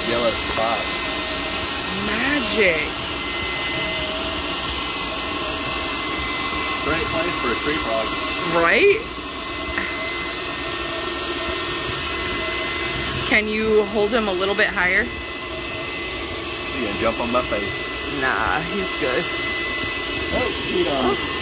yellow spot. Magic. Great place for a tree frog. Right? Can you hold him a little bit higher? You gonna jump on my face? Nah, he's good. Oh, he's on.